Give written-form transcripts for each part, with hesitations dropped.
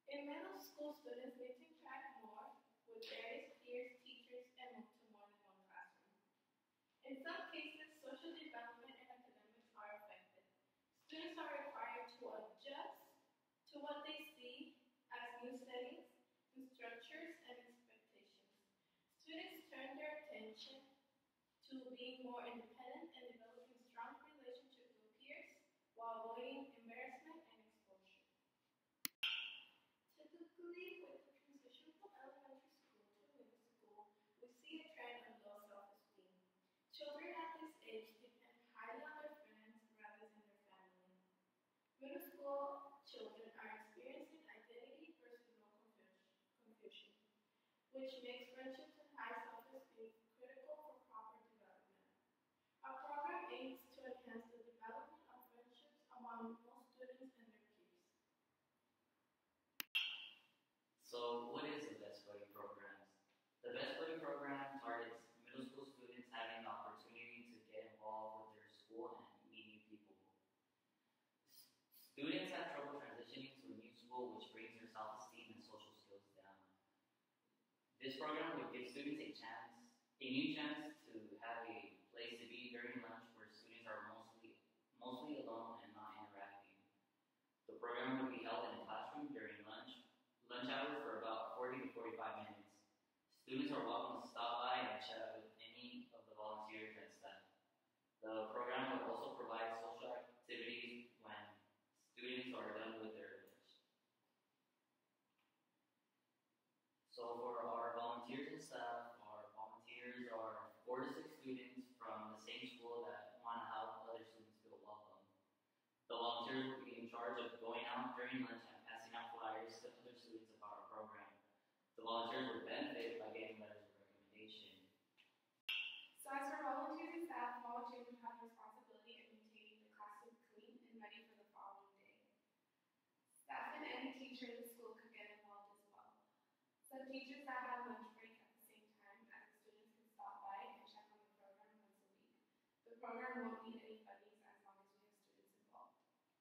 In middle school, students need to interact more with various peers, teachers, and move to more than one classroom. In some cases, social development and academics are affected. Students are required to adjust to what they see as new settings, new structures, and expectations. Students turn their attention to being more independent and developing strong relationships with peers while avoiding embarrassment and exposure. Typically, with the transition from elementary school to middle school, we see a trend of low self-esteem. Children at this age depend highly on their friends rather than their family. Middle school children are experiencing identity versus role confusion, which makes friendships and high self-esteem critical for proper development. Our program aims to enhance the development of friendships among most students and their peers. So, what is the Best Buddy program? The Best Buddy program targets middle school students having the opportunity to get involved with their school and meet new people. Students have trouble transitioning to a new school, which brings their self-esteem and social skills down. This program would give students a new chance to have a place to be during lunch where students are mostly alone and not interacting. The program would be held in a classroom during lunch hours for about 40 to 45 minutes. Students are welcome to stop by and chat with any of the volunteers and staff. The program would also provide social activities when students are done with their lunch. So for our volunteers and staff, our volunteers are 4 to 6 students from the same school that want to help other students feel welcome. The volunteers will be in charge of going out during lunch and passing out flyers to other students about our program. The volunteers will benefit by getting letters of recommendation. So as for volunteers and staff, volunteers will have the responsibility of maintaining the classroom clean and ready for the following day. Staff and any teacher in the school could get involved as well. Some teachers that have lunch break at the same time as the students can stop by and check on the program once a week. The program won't need any funding as long as we have students involved.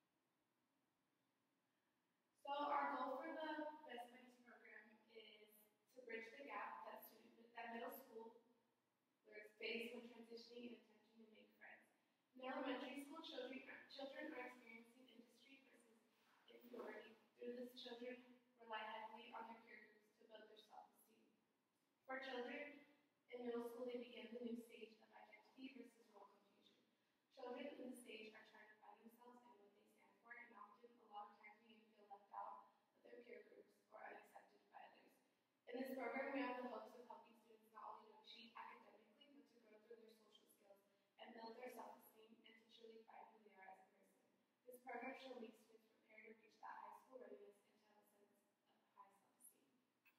So our goal for the Best Buddies program is to bridge the gap that middle school learners face when transitioning and attempting to make friends. In elementary school, children are experiencing industry versus inferiority. Through this, children rely heavily on their peer groups to build their self-esteem. For children in middle school, they begin the new stage of identity versus role confusion. Children in this stage are trying to find themselves and what they stand for, and often a lot of times we feel left out of their peer groups or unaccepted by others. In this program, we have the hopes of helping students not only to achieve academically, but to grow through their social skills and build their self-esteem and to truly find who they are as a person. This program should make students prepared to reach that high school readiness and to have a sense of high self-esteem.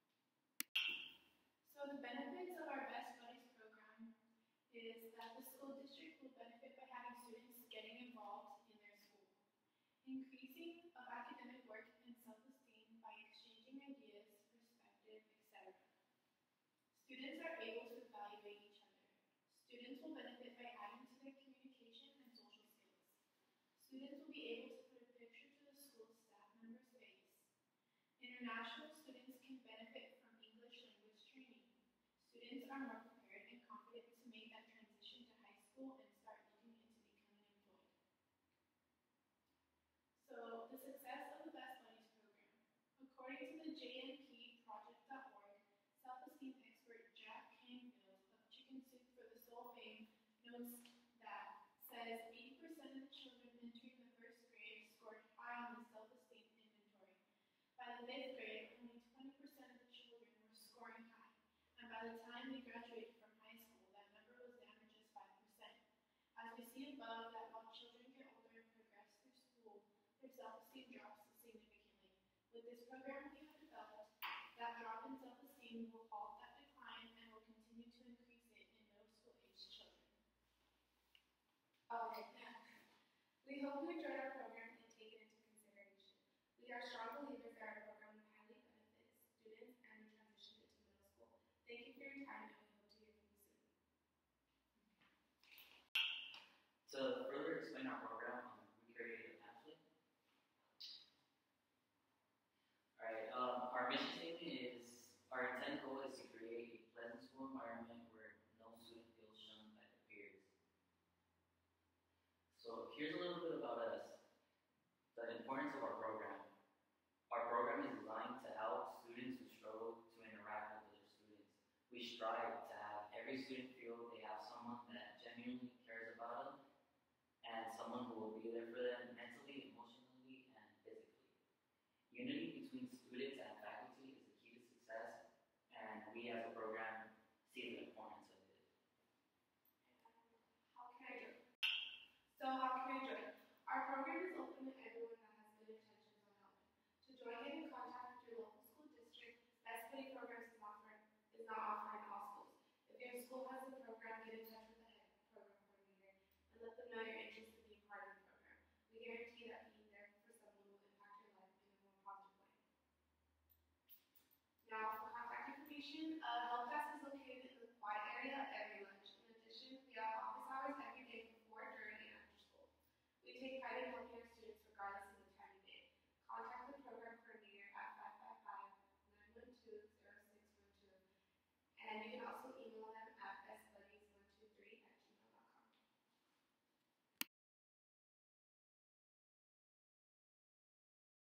So the benefits of our Best Buddies program is that the school district will benefit by having students getting involved in their school, increasing of academic work and self-esteem by exchanging ideas, perspective, etc. Students are able to evaluate each other. Students will benefit by adding to their communication and social skills. Students will be able to put a picture to the school staff member's face. International students can benefit from English language training. Students are more prepared and confident to make that transition to high school and start looking into becoming employed. So, the success of the Best Buddies program. According to the JNPproject.org, self-esteem expert Jack Canfield of Chicken Soup for the Soul fame notes that says 80% of the children entering the first grade scored high on the self-esteem inventory. By the fifth grade, only 20% of the children were scoring high, and by the time they graduated from high school, that number was down to just 5%. As we see above, that while children get older and progress through school, their self-esteem drops significantly. With this program we have developed, that drop in self-esteem will halt that decline and will continue to increase it in middle school age children. We hope you enjoyed our program and take it into consideration. We are strong believers that our program will highly benefit students and we transition it to middle school. Thank you for your time and we hope to hear from you soon. To further explain our program, we created a pamphlet. Alright, So here's a little bit about us, the importance of our program. Our program is designed to help students who struggle to interact with other students. We strive to have every student feel they have someone that genuinely cares about them and someone who will be there for them mentally, emotionally, and physically. Unity between students and faculty is the key to success, and we as a program see the importance of it. How can I join? So how can I join? Our program is open to everyone that has good intentions on helping. To join, get in contact with your local school district. Best Buddy programs is not offered in all schools. If your school has a program, get in touch with the head program coordinator and let them know you're interested in being part of the program. We guarantee that being there for someone will impact your life in a more positive way. Now, for contact information, help desk